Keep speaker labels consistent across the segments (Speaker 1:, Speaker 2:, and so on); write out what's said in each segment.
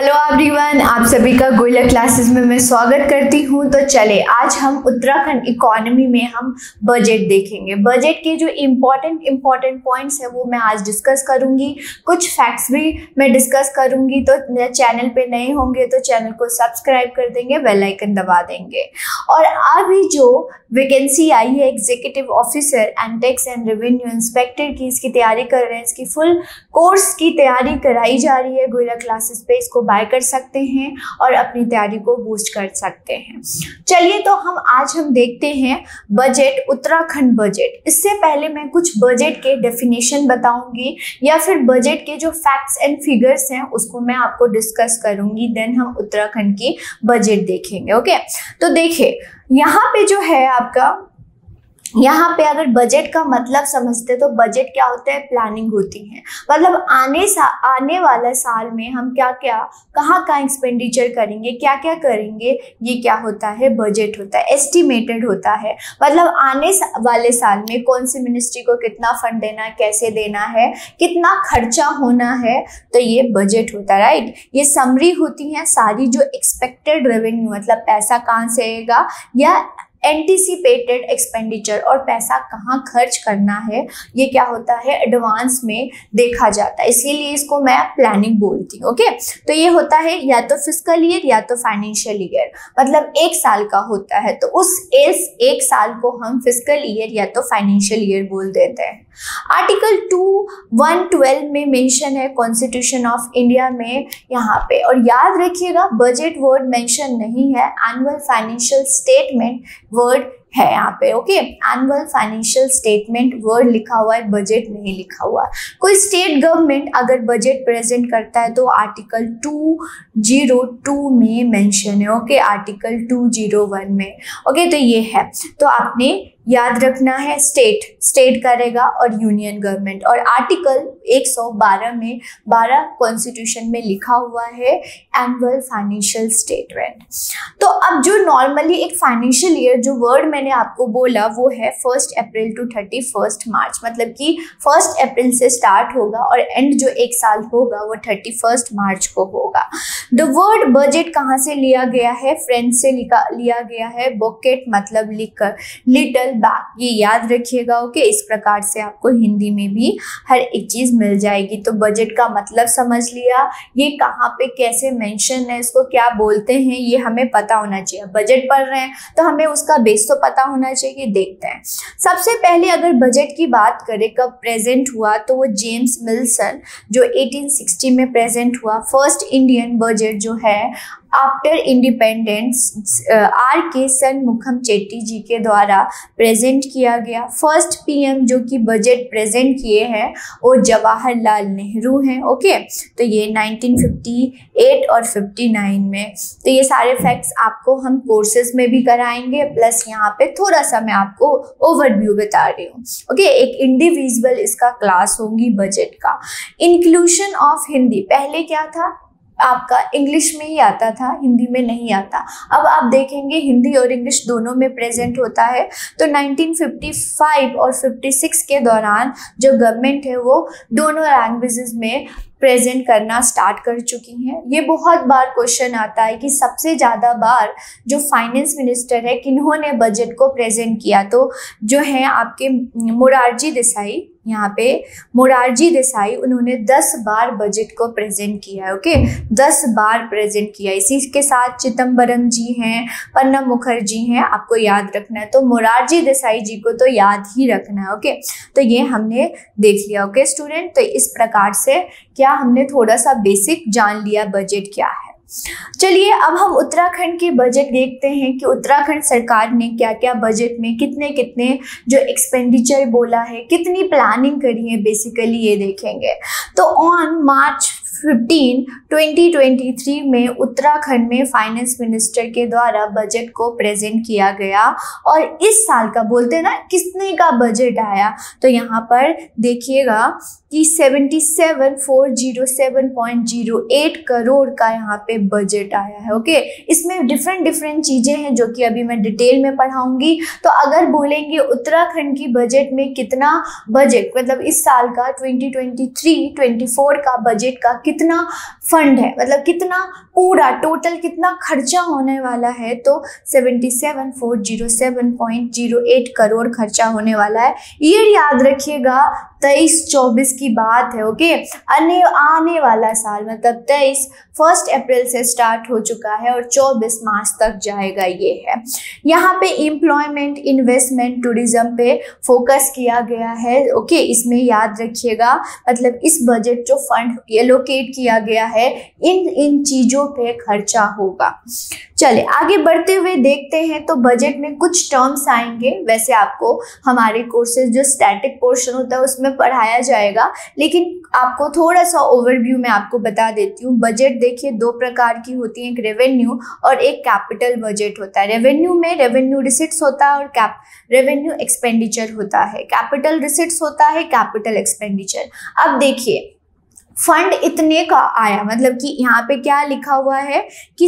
Speaker 1: Hello everyone, आप सभी का गोयला क्लासेस में मैं स्वागत करती हूँ। तो चले आज हम उत्तराखंड इकोनॉमी में हम बजट देखेंगे। बजट के जो इम्पोर्टेंट पॉइंट्स है वो मैं आज डिस्कस करूँगी। कुछ फैक्ट्स भी मैं डिस्कस करूँगी। तो चैनल पे नए होंगे तो चैनल को सब्सक्राइब कर देंगे, बेल आइकन दबा देंगे। और अभी जो वैकेंसी आई है executive officer and tax and revenue inspector की, इसकी तैयारी कर रहे हैं। इसकी फुल कोर्स की तैयारी कराई जा रही है गोयला क्लासेस पे। इसको बाय कर सकते हैं और अपनी तैयारी को बूस्ट कर सकते हैं। चलिए तो आज हम देखते हैं बजट, उत्तराखंड बजट। इससे पहले मैं कुछ बजट के डेफिनेशन बताऊंगी या फिर बजट के जो फैक्ट्स एंड फिगर्स हैं उसको मैं आपको डिस्कस करूंगी। देन हम उत्तराखंड की बजट देखेंगे। ओके, तो देखिए यहाँ पे जो है आपका, यहाँ पे अगर बजट का मतलब समझते तो बजट क्या होता है, प्लानिंग होती है। मतलब आने वाला साल में हम क्या क्या कहाँ एक्सपेंडिचर करेंगे, क्या क्या करेंगे, ये क्या होता है, बजट होता है। एस्टिमेटेड होता है, मतलब आने वाले साल में कौन सी मिनिस्ट्री को कितना फंड देना है, कैसे देना है, कितना खर्चा होना है, तो ये बजट होता है। राइट, ये समरी होती है सारी जो एक्सपेक्टेड रेवेन्यू, मतलब पैसा कहाँ से आएगा, या एंटिसिपेटेड एक्सपेंडिचर और पैसा कहाँ खर्च करना है, ये क्या होता है, एडवांस में देखा जाता है। इसीलिए इसको मैं प्लानिंग बोलती हूँ। ओके, तो ये होता है या तो फिस्कल ईयर या तो फाइनेंशियल ईयर, मतलब एक साल का होता है। तो उस एक साल को हम फिस्कल ईयर या तो फाइनेंशियल ईयर बोल देते हैं। आर्टिकल 2112 में मेंशन है कॉन्स्टिट्यूशन ऑफ इंडिया में यहाँ पे। और याद रखिएगा बजट वर्ड मेंशन नहीं है, एनुअल फाइनेंशियल स्टेटमेंट वर्ड है यहाँ पे। Okay, annual financial statement word लिखा हुआ है, बजट नहीं लिखा हुआ। कोई स्टेट गवर्नमेंट अगर बजट प्रेजेंट करता है तो आर्टिकल 202 में मेंशन है। ओके, आर्टिकल 201 में। ओके, तो ये है, तो आपने याद रखना है स्टेट करेगा और यूनियन गवर्नमेंट। और आर्टिकल 112 में 12 कॉन्स्टिट्यूशन में लिखा हुआ है एनुअल फाइनेंशियल स्टेटमेंट। तो अब जो नॉर्मली एक फाइनेंशियल ईयर जो वर्ड मैंने आपको बोला वो है 1 अप्रैल टू 31 मार्च, मतलब कि 1 अप्रैल से स्टार्ट होगा और एंड जो एक साल होगा वो 31 मार्च को होगा। द वर्ड बजट कहाँ से लिया गया है, फ्रेंच से लिया गया है। बॉकेट मतलब लिकर, लिटल बैग, ये याद रखिएगा। ओके, इस प्रकार से आपको हिंदी में भी हर एक चीज मिल जाएगी। तो बजट का मतलब समझ लिया, ये कहाँ पे कैसे मेंशन है, इसको क्या बोलते हैं, ये हमें पता होना चाहिए। बजट पढ़ रहे हैं तो हमें उसका बेस तो पता होना चाहिए। देखते हैं, सबसे पहले अगर बजट की बात करें कब प्रेजेंट हुआ, तो वो जेम्स मिल्सन जो 1860 में प्रेजेंट हुआ। फर्स्ट इंडियन बजट जो है after independence R.K. Shanmukham Chetty ji के द्वारा प्रेजेंट किया गया। फर्स्ट पीएम जो कि बजट प्रेजेंट किए हैं वो जवाहरलाल नेहरू हैं। ओके, तो ये 1958 और 59 में। तो ये सारे फैक्ट्स आपको हम कोर्सेज में भी कराएंगे, प्लस यहाँ पे थोड़ा सा मैं आपको ओवरव्यू बता रही हूँ। ओके, एक इंडिविजुअल इसका क्लास होगी बजट का। इंक्लूजन ऑफ हिंदी, पहले क्या था आपका इंग्लिश में ही आता था, हिंदी में नहीं आता। अब आप देखेंगे हिंदी और इंग्लिश दोनों में प्रेजेंट होता है। तो 1955 और 56 के दौरान जो गवर्नमेंट है वो दोनों लैंग्वेजेस में प्रेजेंट करना स्टार्ट कर चुकी हैं। ये बहुत बार क्वेश्चन आता है कि सबसे ज़्यादा बार जो फाइनेंस मिनिस्टर है किन्होंने बजट को प्रेजेंट किया, तो जो है आपके मोरारजी देसाई, यहाँ पे मोरारजी देसाई, उन्होंने 10 बार बजट को प्रेजेंट किया है। ओके, 10 बार प्रेजेंट किया। इसी के साथ चिदम्बरम जी हैं, प्रणब मुखर्जी हैं, आपको याद रखना है। तो मोरारजी देसाई जी को तो याद ही रखना है। ओके, तो ये हमने देख लिया। ओके स्टूडेंट, तो इस प्रकार से क्या हमने थोड़ा सा बेसिक जान लिया बजट क्या है। चलिए अब हम उत्तराखंड के बजट देखते हैं कि उत्तराखंड सरकार ने क्या क्या बजट में कितने कितने जो एक्सपेंडिचर बोला है, कितनी प्लानिंग करी है, बेसिकली ये देखेंगे। तो ऑन मार्च 15, 2023 में उत्तराखंड में फाइनेंस मिनिस्टर के द्वारा बजट को प्रेजेंट किया गया। और इस साल का बोलते हैं ना कितने का बजट आया, तो यहाँ पर देखिएगा कि 77,407.08 करोड़ का यहाँ पे बजट आया है। ओके, इसमें डिफरेंट चीजें हैं जो कि अभी मैं डिटेल में पढ़ाऊंगी। तो अगर बोलेंगे उत्तराखंड की बजट में कितना बजट, मतलब इस साल का 2023-24 का बजट का कितना फंड है, मतलब कितना पूरा टोटल कितना खर्चा होने वाला है, तो 77,407.08 करोड़ खर्चा होने वाला है। ये याद रखिएगा 23-24 की बात है। ओके, आने वाला साल मतलब 23 1 अप्रैल से स्टार्ट हो चुका है और 24 मार्च तक जाएगा। ये है यहाँ पे एम्प्लॉयमेंट, इन्वेस्टमेंट, टूरिज्म पे फोकस किया गया है। ओके, इसमें याद रखिएगा मतलब इस बजट जो फंड एलोकेट किया गया है इन चीजों पे खर्चा होगा। चले आगे बढ़ते हुए देखते हैं। तो बजट में कुछ टर्म्स आएंगे, वैसे आपको हमारे कोर्सेज जो स्टैटिक पोर्शन होता है उसमें पढ़ाया जाएगा, लेकिन आपको थोड़ा सा ओवरव्यू में आपको बता देती हूँ। बजट देखिए 2 प्रकार की होती है, एक रेवेन्यू और एक कैपिटल बजट होता है। रेवेन्यू में रेवेन्यू रिसिट्स होता है और रेवेन्यू एक्सपेंडिचर होता है। कैपिटल रिसिट्स होता है, कैपिटल एक्सपेंडिचर। अब देखिए फंड इतने का आया, मतलब कि यहाँ पे क्या लिखा हुआ है कि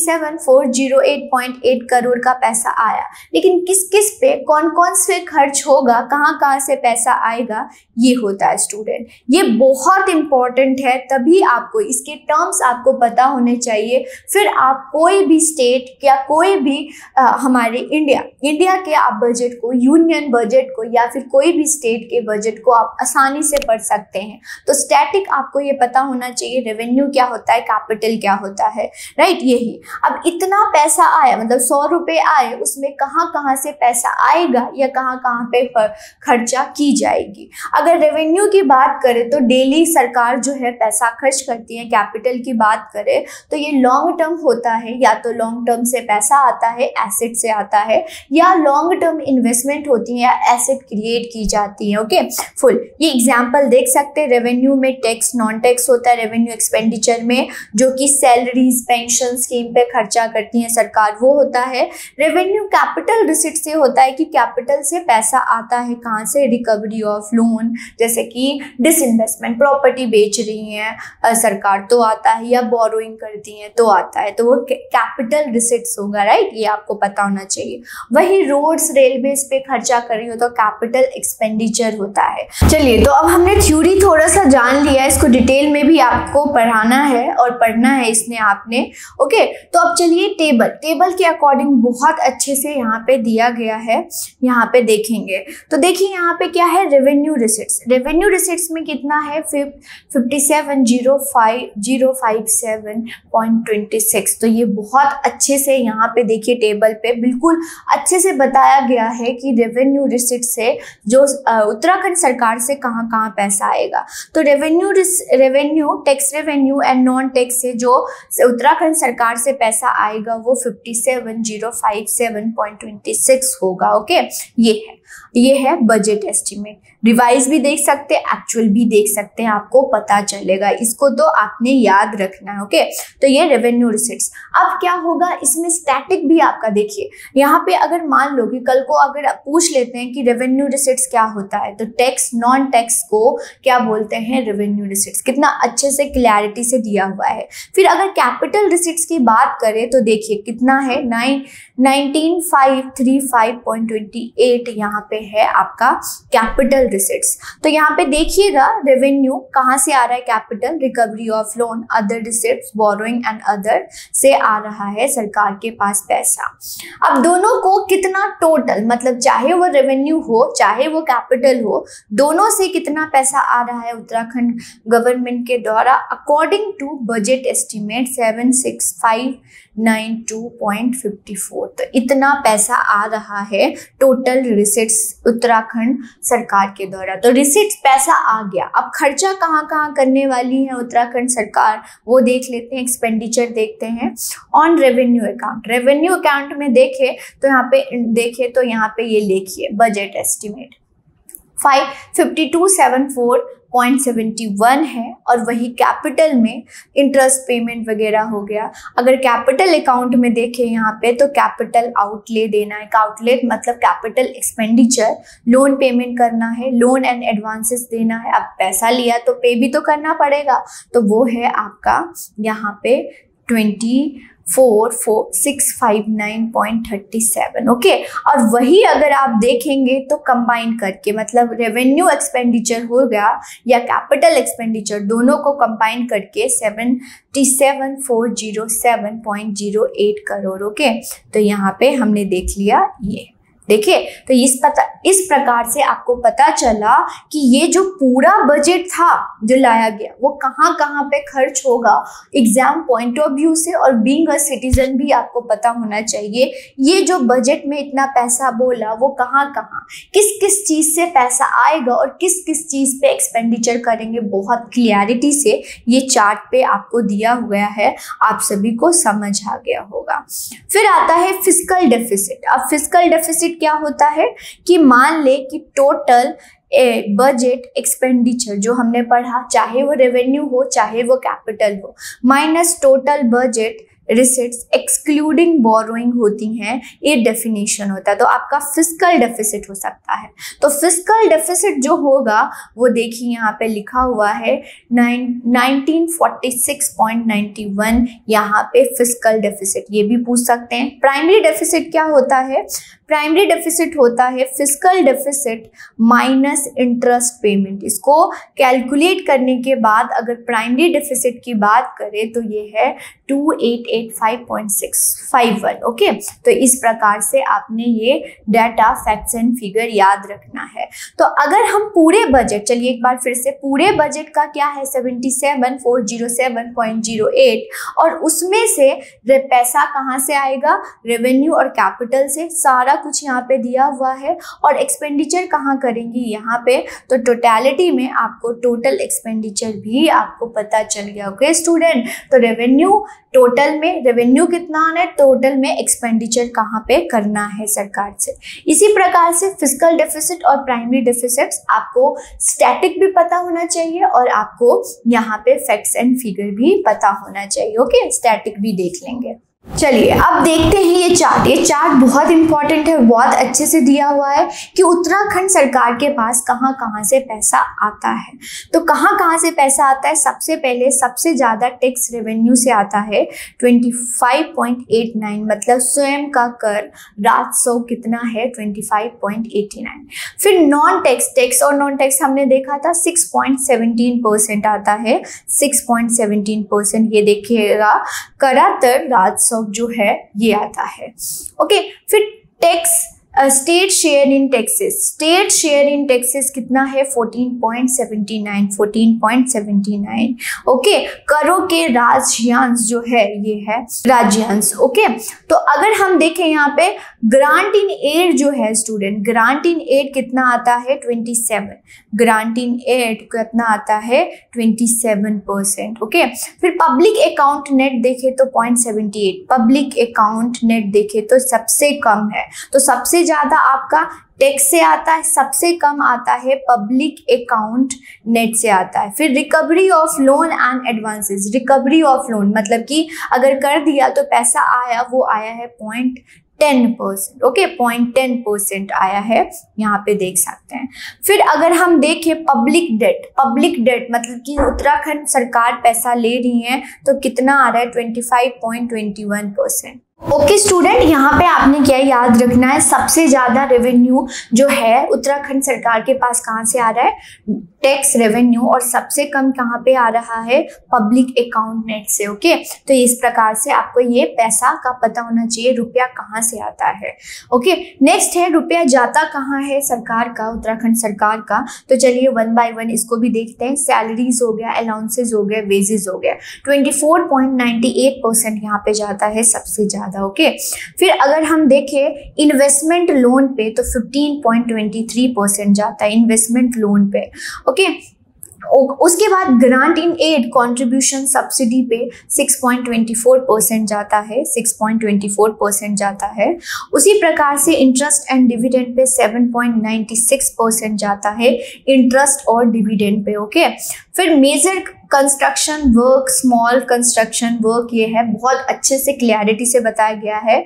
Speaker 1: 77,408.8 करोड़ का पैसा आया, लेकिन किस किस पे कौन कौन से खर्च होगा, कहाँ कहाँ से पैसा आएगा, ये होता है स्टूडेंट। ये बहुत इंपॉर्टेंट है, तभी आपको इसके टर्म्स आपको पता होने चाहिए। फिर आप कोई भी स्टेट या कोई भी हमारे इंडिया के आप बजट को, यूनियन बजट को या फिर कोई भी स्टेट के बजट को आप आसानी से पढ़ सकते हैं। तो स्टैटिक आपको ये पता होना चाहिए रेवेन्यू क्या होता है, कैपिटल क्या होता है, राइट। यही अब इतना पैसा आया मतलब 100 रुपये आए, उसमें कहाँ कहाँ से पैसा आएगा या कहाँ कहाँ पे खर्चा की जाएगी। अगर रेवेन्यू की बात करें तो डेली सरकार जो है पैसा खर्च करती है। कैपिटल की बात करें तो ये लॉन्ग टर्म होता है, या तो लॉन्ग टर्म से पैसा आता है, एसेट से आता है, या लॉन्ग टर्म इन्वेस्टमेंट होती है या एसेट क्रिएट की जाती है। ओके, फुल ये एग्जाम्पल देख सकते हैं। रेवेन्यू में टैक्स, नॉन टैक्स होता है। रेवेन्यू एक्सपेंडिचर में जो कि सैलरीज, पेंशन स्कीम पे खर्चा करती है सरकार, वो होता है। रेवेन्यू कैपिटल रिसिट से होता है कि कैपिटल से पैसा आता है, कहाँ से, रिकवरी ऑफ लोन, जैसे कि डिसइन्वेस्टमेंट, प्रॉपर्टी बेच रही है सरकार तो आता है, या बोरोइंग करती है तो आता है, तो वो कैपिटल रिसिट्स होगा, राइट। ये आपको पता होना चाहिए। वही रोड्स, रेलवेज पे खर्चा कर रही हो तो कैपिटल एक्सपेंडिचर होता है। चलिए, तो अब हमने थ्योरी थोड़ा सा जान लिया, इसको डिटेल में भी आपको पढ़ाना है और पढ़ना है इसने आपने। ओके, तो अब चलिए टेबल के अकॉर्डिंग बहुत अच्छे से यहाँ पे दिया गया है, यहाँ पे देखेंगे। तो देखिए यहाँ पे क्या है, रेवेन्यू रिसिट्स। रेवेन्यू रिसिट्स में कितना है 57,057.26। तो ये बहुत अच्छे से यहाँ पे देखिए टेबल पे बिल्कुल अच्छे से बताया गया है कि रेवेन्यू रिसिट से जो उत्तराखंड सरकार से कहाँ कहाँ पैसा आएगा। तो revenue tax revenue and non tax से जो उत्तराखंड सरकार से पैसा आएगा वो 57,057.26 होगा। ओके, ये है बजट एस्टिमेट। रिवाइज भी देख सकते हैं, एक्चुअल भी देख सकते हैं, आपको पता चलेगा। इसको तो आपने याद रखना है। ओके, तो ये रेवेन्यू रिसिट्स। अब क्या होगा इसमें, स्टैटिक भी आपका देखिए यहाँ पे। अगर मान लो कि कल को अगर आप पूछ लेते हैं कि रेवेन्यू रिसिट्स क्या होता है, तो टैक्स, नॉन टैक्स को क्या बोलते हैं, रेवेन्यू रिसिट्स। कितना अच्छे से क्लैरिटी से दिया हुआ है। फिर अगर कैपिटल रिसिट्स की बात करें तो देखिए कितना है, 19,535.28 यहाँ पे है आपका कैपिटल रिसिट्स। तो यहाँ पे देखिएगा रेवेन्यू कहाँ से आ रहा है, capital, recovery of loan, other receipts, borrowing and other से आ रहा है सरकार के पास पैसा। अब दोनों को कितना टोटल, मतलब चाहे वो रेवेन्यू हो चाहे वो कैपिटल हो, दोनों से कितना पैसा आ रहा है उत्तराखंड गवर्नमेंट के द्वारा अकॉर्डिंग टू बजट एस्टिमेट 76592.54। तो इतना पैसा आ रहा है टोटल रिसिट्स उत्तराखंड सरकार के द्वारा। तो रिसिट्स पैसा आ गया। अब खर्चा कहाँ कहाँ करने वाली है उत्तराखंड सरकार, वो देख लेते हैं। एक्सपेंडिचर देखते हैं on revenue account. Revenue account में देखे तो यहाँ पे ये लिखिए बजट एस्टिमेट 5274 0.71 है, और वही कैपिटल में इंटरेस्ट पेमेंट वगैरह हो गया। अगर कैपिटल अकाउंट में देखें यहाँ पे तो कैपिटल आउटले देना है, आउटलेट मतलब कैपिटल एक्सपेंडिचर, लोन पेमेंट करना है, लोन एंड एडवांसेस देना है। अब पैसा लिया तो पे भी तो करना पड़ेगा, तो वो है आपका यहाँ पे 24,659.37। ओके, और वही अगर आप देखेंगे तो कंबाइन करके, मतलब रेवेन्यू एक्सपेंडिचर हो गया या कैपिटल एक्सपेंडिचर, दोनों को कंबाइन करके 77,407.08 करोड़। ओके, तो यहाँ पे हमने देख लिया ये। देखिए, तो इस प्रकार से आपको पता चला कि ये जो पूरा बजट था जो लाया गया वो कहाँ कहाँ पे खर्च होगा एग्जाम पॉइंट ऑफ व्यू से, और बीइंग अ सिटीजन भी आपको पता होना चाहिए ये जो बजट में इतना पैसा बोला वो कहाँ कहाँ किस किस चीज़ से पैसा आएगा और किस किस चीज़ पे एक्सपेंडिचर करेंगे, बहुत क्लियरिटी से ये चार्ट पे आपको दिया हुआ है, आप सभी को समझ आ गया होगा। फिर आता है फिस्कल डेफिसिट। अब फिस्कल डेफिसिट क्या होता है कि मान ले कि टोटल बजट एक्सपेंडिचर जो हमने पढ़ा, चाहे वो रेवेन्यू हो चाहे वो कैपिटल हो, minus total budget receipts excluding borrowing होती हैं, ये डेफिनेशन होता है। तो आपका फिस्कल डेफिसिट हो सकता है। तो फिस्कल डेफिसिट जो होगा वो देखिए यहाँ पे लिखा हुआ है 1946.91, यहाँ पे फिस्कल डेफिसिट, ये भी पूछ सकते हैं। प्राइमरी डेफिसिट क्या होता है? प्राइमरी डेफिसिट होता है fiscal deficit minus interest payment. इसको कैलकुलेट करने के बाद अगर प्राइमरी डेफिसिट की बात करें तो ये है 2885.651। ओके, तो इस प्रकार से आपने ये डाटा फैक्ट्स एंड फिगर याद रखना है। तो अगर हम पूरे बजट, चलिए एक बार फिर से, पूरे बजट का क्या है 77,407.08, और उसमें से पैसा कहाँ से आएगा? रेवेन्यू और कैपिटल से, सारा कुछ यहाँ पे दिया हुआ है। और एक्सपेंडिचर कहाँ करेंगी यहाँ पे, तो टोटलिटी में आपको टोटल एक्सपेंडिचर भी आपको पता चल गया। ओके स्टूडेंट, तो रेवेन्यू टोटल में रेवेन्यू कितना आना है, टोटल में एक्सपेंडिचर कहाँ पे करना है सरकार से। इसी प्रकार से फिस्कल डेफिसिट और प्राइमरी डेफिसिट्स आपको स्टैटिक भी पता होना चाहिए और आपको यहाँ पे फैक्ट्स एंड फिगर भी पता होना चाहिए। ओके, स्टैटिक भी देख लेंगे। चलिए अब देखते हैं ये चार्ट। ये चार्ट बहुत इंपॉर्टेंट है, बहुत अच्छे से दिया हुआ है कि उत्तराखंड सरकार के पास कहाँ कहाँ से पैसा आता है। तो कहाँ कहाँ से पैसा आता है? सबसे पहले सबसे ज़्यादा टैक्स रेवेन्यू से आता है 25.89, मतलब स्वयं का कर राजस्व कितना है 25.89। फिर नॉन टैक्स, टैक्स और नॉन टैक्स हमने देखा था 6.17% आता है, 6.17%। ये देखिएगा करातर राजस्व जो है ये आता है। ओके, फिर tax state share in taxes, state share in taxes कितना है 14.79। ओके, करों के राज्यांश जो है ये है राज्यांश। ओके, तो अगर हम देखें यहाँ पे ग्रांट इन एड जो है स्टूडेंट, ग्रांट इन एड कितना आता है 27, ग्रांट इन एड कितना आता है 27%। ओके, फिर पब्लिक अकाउंट नेट देखे तो 0.78, पब्लिक अकाउंट नेट देखे तो सबसे कम है। तो सबसे ज्यादा आपका टैक्स से आता है, सबसे कम आता है पब्लिक अकाउंट नेट से आता है। फिर recovery of loan and advances, recovery of loan मतलब कि अगर कर दिया तो पैसा आया, वो आया है 0.10%। ओके, 0.10% आया है, यहाँ पे देख सकते हैं। फिर अगर हम देखें पब्लिक डेट, पब्लिक डेट मतलब कि उत्तराखंड सरकार पैसा ले रही है तो कितना आ रहा है 25.21%। ओके स्टूडेंट, यहाँ पे आपने क्या याद रखना है, सबसे ज्यादा रेवेन्यू जो है उत्तराखंड सरकार के पास कहाँ से आ रहा है, टैक्स रेवेन्यू, और सबसे कम कहाँ पे आ रहा है, पब्लिक अकाउंट नेट से। ओके, तो इस प्रकार से आपको ये पैसा का पता होना चाहिए, रुपया कहाँ से आता है। ओके, नेक्स्ट है रुपया जाता कहाँ है सरकार का, उत्तराखंड सरकार का। तो चलिए वन बाय वन इसको भी देखते हैं। सैलरीज हो गया, अलाउंसेज हो गया, वेजेस हो गया, 24.98% यहाँ पे जाता है सबसे ज्यादा। ओके, फिर अगर हम देखें इन्वेस्टमेंट लोन पे तो 15.23% जाता है इन्वेस्टमेंट लोन पे। ओके, उसके बाद grant in aid contribution subsidy पे 6.24% जाता है, 6.24% जाता है। उसी प्रकार से इंटरेस्ट एंड डिविडेंड पे 7.96% जाता है, इंटरेस्ट और डिविडेंड पे। ओके, फिर major construction work, small construction work, ये है बहुत अच्छे से क्लैरिटी से बताया गया है,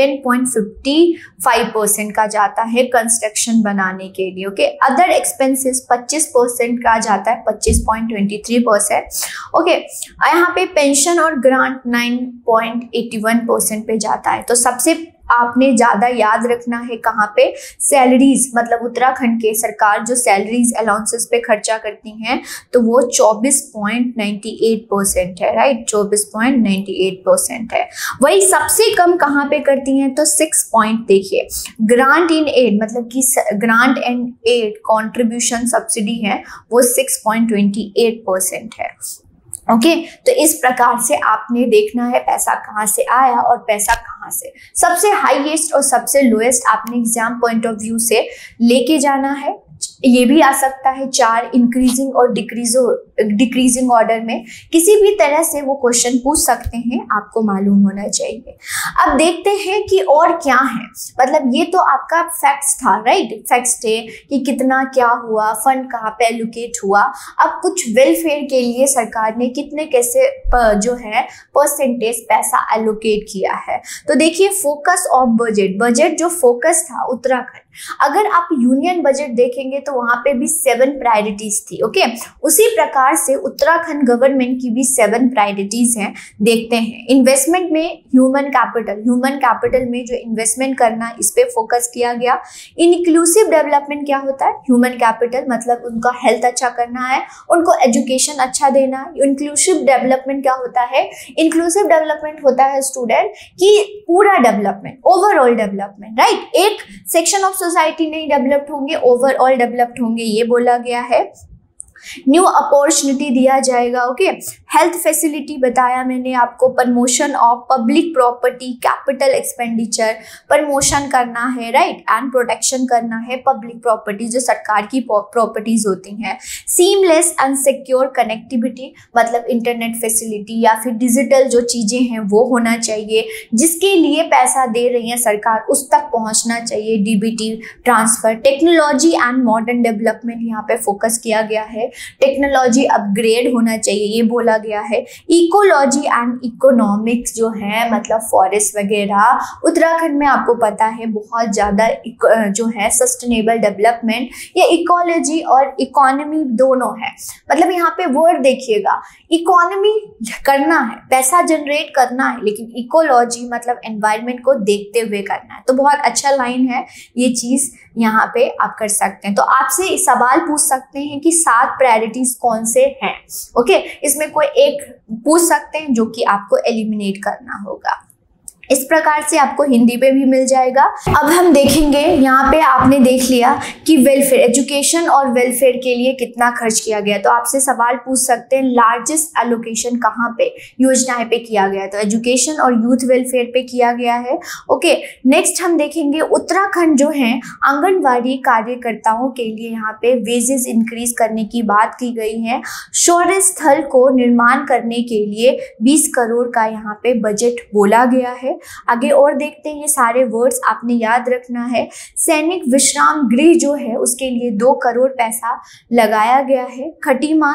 Speaker 1: 10.55% का जाता है कंस्ट्रक्शन बनाने के लिए। ओके, अदर एक्सपेंसेस 25% का जाता है, 25.23%। ओके, यहाँ पे पेंशन और ग्रांट 9.81% पे जाता है। तो सबसे आपने ज़्यादा याद रखना है कहाँ पे, सैलरीज, मतलब उत्तराखंड के सरकार जो सैलरीज अलाउंसेस पे खर्चा करती हैं तो वो 24.98% है, राइट, 24.98% है। वही सबसे कम कहाँ पे करती हैं तो 6 पॉइंट देखिए, ग्रांट इन एड, मतलब कि grant and aid contribution subsidy है वो 6.28% है। ओके, तो इस प्रकार से आपने देखना है पैसा कहाँ से आया और पैसा कहाँ से, सबसे हाईएस्ट और सबसे लोएस्ट आपने एग्जाम पॉइंट ऑफ व्यू से लेके जाना है। ये भी आ सकता है 4 इंक्रीजिंग और डिक्रीजिंग ऑर्डर में, किसी भी तरह से वो क्वेश्चन पूछ सकते हैं, आपको मालूम होना चाहिए। अब देखते हैं कि और क्या है, मतलब ये तो आपका फैक्ट्स था, राइट, फैक्ट्स थे कि कितना क्या हुआ, फंड कहाँ पे एलोकेट हुआ। अब कुछ वेलफेयर के लिए सरकार ने कितने कैसे जो है परसेंटेज पैसा एलोकेट किया है। तो देखिए फोकस ऑफ बजट जो फोकस था उत्तराखंड, अगर आप यूनियन बजट देखेंगे तो वहां पे भी 7 प्रायोरिटीज थी। ओके, उसी प्रकार से उत्तराखंड गवर्नमेंट की भी 7 प्रायोरिटीज हैं। देखते हैं इन्वेस्टमेंट में ह्यूमन कैपिटल में जो इन्वेस्टमेंट करना, इस पे फोकस किया गया। इंक्लूसिव डेवलपमेंट क्या होता है, ह्यूमन कैपिटल मतलब उनका हेल्थ अच्छा करना है, उनको एजुकेशन अच्छा देना है। इंक्लूसिव डेवलपमेंट क्या होता है, इंक्लूसिव डेवलपमेंट होता है स्टूडेंट कि पूरा डेवलपमेंट, ओवरऑल डेवलपमेंट, राइट, एक सेक्शन ऑफ सोसाइटी नहीं डेवलप्ड होंगे, ओवरऑल डेवलप्ड होंगे, ये बोला गया है। न्यू अपॉर्चुनिटी दिया जाएगा। ओके, हेल्थ फैसिलिटी बताया मैंने आपको, promotion of public property, capital expenditure, promotion करना है, राइट, एंड प्रोटेक्शन करना है पब्लिक प्रॉपर्टी जो सरकार की प्रॉपर्टीज होती हैं। सीमलेस एंड सिक्योर कनेक्टिविटी, मतलब इंटरनेट फैसिलिटी या फिर डिजिटल जो चीजें हैं वो होना चाहिए, जिसके लिए पैसा दे रही है सरकार उस तक पहुंचना चाहिए, DBT transfer. Technology and modern development यहाँ पे फोकस किया गया है, टेक्नोलॉजी अपग्रेड होना चाहिए, ये बोला गया है। इकोलॉजी एंड इकोनॉमिक्स जो है, मतलब फॉरेस्ट वगैरह, उत्तराखंड में आपको पता है बहुत ज़्यादा जो है सस्टेनेबल डेवलपमेंट, ये इकोलॉजी और इकोनॉमी दोनों है। मतलब यहाँ पे वर्ड देखिएगा, इकोनॉमी करना है, पैसा जनरेट करना है, लेकिन इकोलॉजी मतलब एनवायरनमेंट को देखते हुए करना है। तो बहुत अच्छा लाइन है, ये चीज़ यहाँ पे आप कर सकते हैं। तो आपसे सवाल पूछ सकते हैं कि 7 प्रायोरिटीज कौन से हैं। ओके, इसमें कोई एक पूछ सकते हैं जो कि आपको एलिमिनेट करना होगा। इस प्रकार से आपको हिंदी पे भी मिल जाएगा। अब हम देखेंगे, यहाँ पे आपने देख लिया कि वेलफेयर, एजुकेशन और वेलफेयर के लिए कितना खर्च किया गया। तो आपसे सवाल पूछ सकते हैं लार्जेस्ट एलोकेशन कहाँ पे योजनाएं पे किया गया, तो एजुकेशन और यूथ वेलफेयर पे किया गया है। ओके, नेक्स्ट हम देखेंगे उत्तराखंड जो है आंगनवाड़ी कार्यकर्ताओं के लिए यहाँ पे वेजेस इंक्रीज करने की बात की गई है। शौर्य स्थल को निर्माण करने के लिए 20 करोड़ का यहाँ पे बजट बोला गया है। आगे और देखते हैं, ये सारे वर्ड्स आपने याद रखना है। सैनिक विश्राम गृह जो है उसके लिए 2 करोड़ पैसा लगाया गया है। खटीमा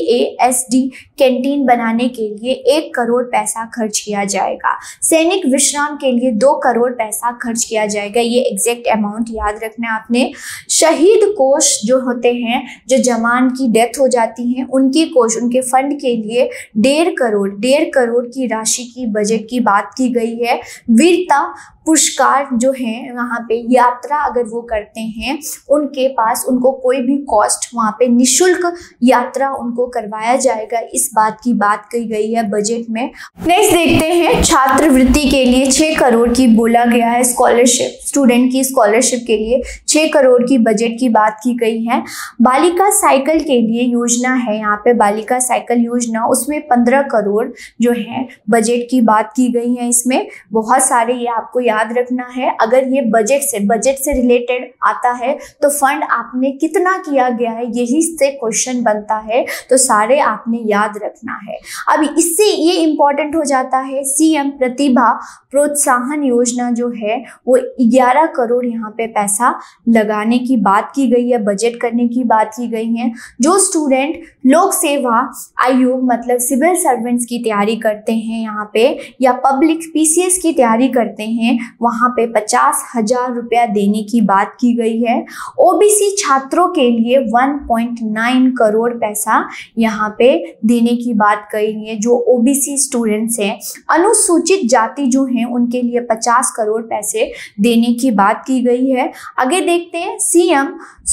Speaker 1: CASD कैंटीन बनाने के लिए 1 करोड़ पैसा खर्च किया जाएगा। सैनिक विश्राम के लिए 2 करोड़ पैसा खर्च किया जाएगा, ये एग्जैक्ट अमाउंट याद रखना है आपने। शहीद कोष जो होते हैं, जो जवान की डेथ हो जाती है, उनकी कोष, उनके फंड के लिए 1.5 करोड़ की राशि की बजट की बात की गई है। वीरता पुरस्कार जो है वहाँ पे यात्रा अगर वो करते हैं, उनके पास उनको कोई भी कॉस्ट, वहाँ पे निशुल्क यात्रा उनको करवाया जाएगा, इस बात की बात कही गई है बजट में। नेक्स्ट देखते हैं, छात्रवृत्ति के लिए 6 करोड़ की बोला गया है। स्कॉलरशिप, स्टूडेंट की स्कॉलरशिप के लिए 6 करोड़ की बजट की बात की गई है। बालिका साइकिल के लिए योजना है यहाँ पे, बालिका साइकिल योजना, उसमें 15 करोड़ जो है बजट की बात की गई है। इसमें बहुत सारे ये आपको याद याद रखना है। अगर ये बजट से रिलेटेड आता है तो फंड आपने कितना किया गया है, यही से क्वेश्चन बनता है, तो सारे आपने याद रखना है। अब इससे ये इंपॉर्टेंट हो जाता है, सीएम प्रतिभा प्रोत्साहन योजना जो है वो 11 करोड़ यहाँ पे पैसा लगाने की बात की गई है, बजट करने की बात की गई है। जो स्टूडेंट लोक सेवा आयोग मतलब सिविल सर्वेंट्स की तैयारी करते हैं यहाँ पे, या पब्लिक पीसीएस की तैयारी करते हैं, वहाँ पे 50,000 रुपया देने की बात की गई है। ओबीसी छात्रों के लिए 1.9 करोड़ पैसा यहाँ पे देने की बात कही है। जो ओबीसी स्टूडेंट्स हैं, अनुसूचित जाति जो हैं, उनके लिए 50 करोड़ पैसे देने की बात की गई है। आगे देखते हैं, सीएम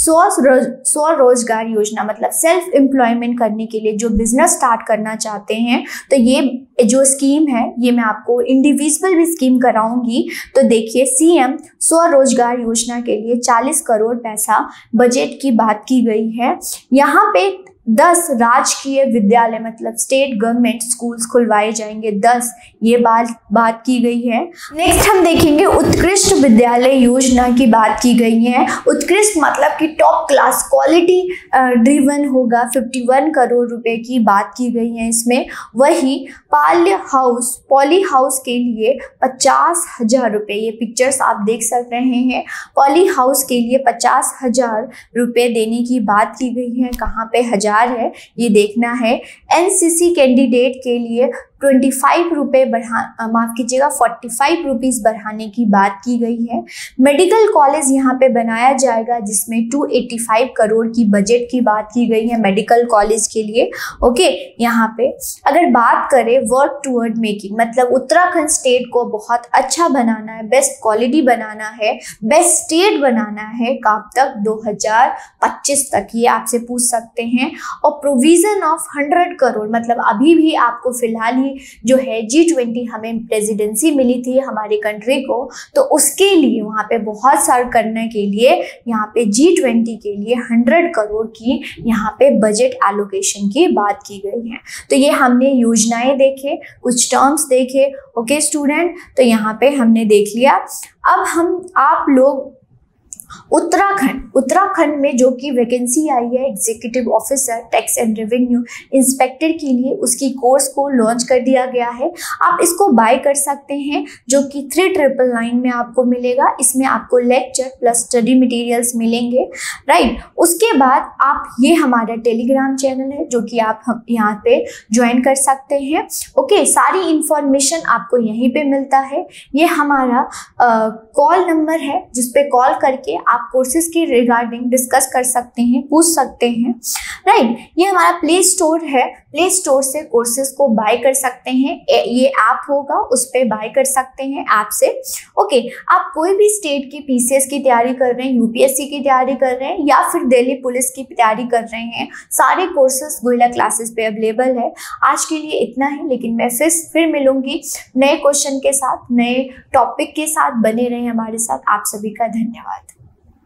Speaker 1: स्वरोजगार योजना मतलब सेल्फ एम्प्लॉयमेंट करने के लिए जो बिजनेस स्टार्ट करना चाहते हैं, तो ये जो स्कीम है ये मैं आपको इंडिविजुअल भी स्कीम कराऊंगी। तो देखिए, सीएम स्वरोजगार योजना के लिए 40 करोड़ पैसा बजट की बात की गई है। यहाँ पे 10 राजकीय विद्यालय मतलब स्टेट गवर्नमेंट स्कूल्स खुलवाए जाएंगे, 10 ये बात की गई है। नेक्स्ट हम देखेंगे उत्कृष्ट विद्यालय योजना की बात की गई है। उत्कृष्ट मतलब कि टॉप क्लास क्वालिटी ड्रिवन होगा, 51 करोड़ रुपए की बात की गई है इसमें। वही पॉली हाउस के लिए 50,000 रुपये, ये पिक्चर्स आप देख सक रहे हैं, पॉली हाउस के लिए 50,000 रुपये देने की बात की गई है। कहाँ पे हजार है ये देखना है। एनसीसी कैंडिडेट के लिए 25 रुपये माफ कीजिएगा 45 रुपीज़ बढ़ाने की बात की गई है। मेडिकल कॉलेज यहाँ पे बनाया जाएगा जिसमें 285 करोड़ की बजट की बात की गई है मेडिकल कॉलेज के लिए। ओके, यहाँ पे अगर बात करें वर्क टूवर्ड मेकिंग मतलब उत्तराखंड स्टेट को बहुत अच्छा बनाना है, बेस्ट क्वालिटी बनाना है, बेस्ट स्टेट बनाना है, कब तक 2025 तक, ये आपसे पूछ सकते हैं। और प्रोविजन ऑफ 100 करोड़ मतलब अभी भी आपको फिलहाल जो है G20 हमें प्रेसिडेंसी मिली थी हमारी कंट्री को, तो उसके लिए वहाँ पे बहुत सारा करने के लिए यहाँ पे G20 के लिए 100 करोड़ की यहाँ पे बजट एलोकेशन की बात की गई है। तो ये हमने योजनाएं देखे, कुछ टर्म्स देखे। ओके स्टूडेंट, तो यहाँ पे हमने देख लिया। अब आप लोग उत्तराखंड में जो कि वैकेंसी आई है executive officer tax and revenue inspector के लिए, उसकी कोर्स को लॉन्च कर दिया गया है। आप इसको बाय कर सकते हैं जो कि 3999 में आपको मिलेगा। इसमें आपको लेक्चर प्लस स्टडी मटेरियल्स मिलेंगे, राइट। उसके बाद आप ये हमारा टेलीग्राम चैनल है जो कि आप यहाँ पे ज्वाइन कर सकते हैं। ओके, सारी इंफॉर्मेशन आपको यहीं पे मिलता है। ये हमारा कॉल नंबर है जिसपे कॉल करके आप कोर्सेज के रिगार्डिंग डिस्कस कर सकते हैं, पूछ सकते हैं, राइट। ये हमारा प्ले स्टोर है, प्ले स्टोर से कोर्सेज को बाय कर सकते हैं। ये ऐप होगा, उस पर बाय कर सकते हैं ऐप से। ओके, आप कोई भी स्टेट की पीसीएस की तैयारी कर रहे हैं, यूपीएससी की तैयारी कर रहे हैं या फिर दिल्ली पुलिस की तैयारी कर रहे हैं, सारे कोर्सेज गोयला क्लासेस पे अवेलेबल है। आज के लिए इतना ही, लेकिन मैं फिर मिलूंगी नए क्वेश्चन के साथ, नए टॉपिक के साथ। बने रहें हमारे साथ। आप सभी का धन्यवाद।